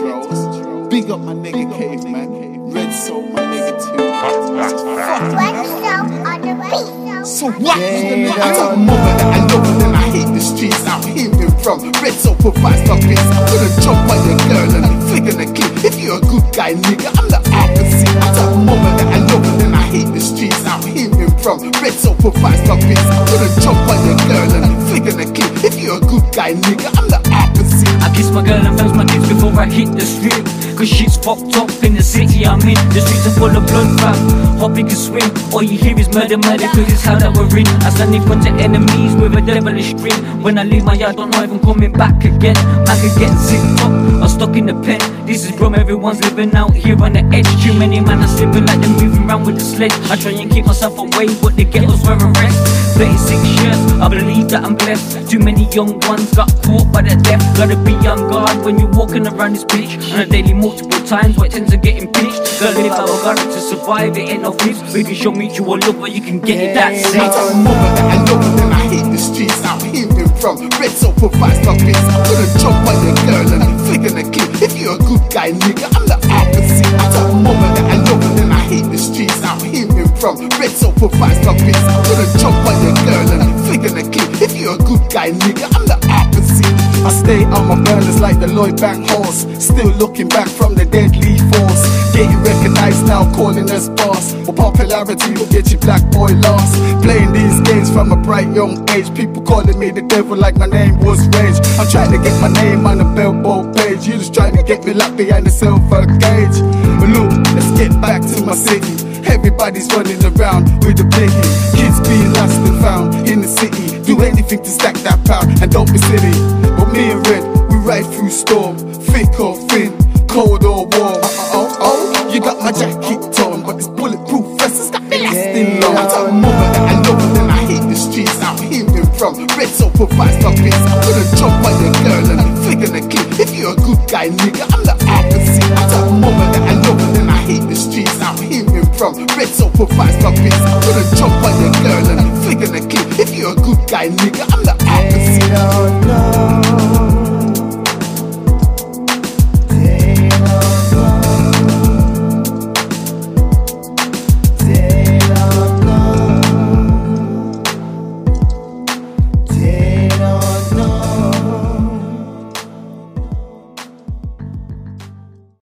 Dros. Big up my nigga Cave, man. Red Soul, my nigga too. So what? I tell my mother that I love her, then I hate the streets I'm hearing from. Red Soul provides my bits. I'm gonna jump on your girl and flick in the clip. If you're a good guy, nigga, I'm the opposite. I tell my mother that I love her, then I hate the streets I'm hearing from. Red Soul provides my bits. I'm gonna jump on your girl and flick in the clip. If you're a good guy, nigga, I'm the opposite. I kiss my girl and first my kids before I hit the street. Cause shit's fucked up in the city I'm in. The streets are full of blood, fam. Hope you can swim. All you hear is murder, murder, cause it's how that we're in. I stand in front of enemies with a devilish grin. When I leave my yard, don't know if I'm coming back again. I could get zipped up or stuck in the pen. This is from everyone's living out here on the edge. Too many man are slipping like they're moving around with the sledge. I try and keep myself away, but the ghetto's where I rest. 36 years, I believe that I'm blessed. Too many young ones got caught by the death. Gotta be on guard when you're walking around this bitch. On a daily multiple times where it tends to getting pinched. Gotta live our God to survive, it ain't no flips. We can show mutual love, but you can get it, that's it. I tell my mother that I love her, then I hate the streets I'm hearing from. Red Soul provides my bits. I'm gonna jump on your girl and flick in the clip. If you're a good guy, nigga, I'm the opposite. I tell my mother that I love her, then I hate the streets I'm hearing from. Red Soul provides my bits. I'm gonna jump on your girl and flick in the clip. If you're a good guy, nigga, I'm the opposite. I stay on my burners like the Lloyd Bank horse. Still looking back from the deadly force. Getting recognized now, calling us boss. For popularity will get you black boy lost. Playing these games from a bright young age. People calling me the devil like my name was Rage. I'm trying to get my name on the billboard page. You just trying to get me locked behind the silver cage. But look, let's get back to my city. Everybody's running around with a biggie. Kids being lost and found in the city. Do anything to stack that pound and don't be silly. But me and Red, we ride through storm. Thick or thin, cold or warm. You got my jacket torn, but this bulletproof vest has got me lasting long. I tell my mother that I love her, then I hate the streets I'm hearing from. Red Soul provides my bits. I'm gonna jump on your girl and flick in the clip. If you're a good guy, nigga, I'm the opposite. I tell my mother that I love her, then I hate the streets I'm hearing from. Red Soul provides my bits. I'm gonna jump on your girl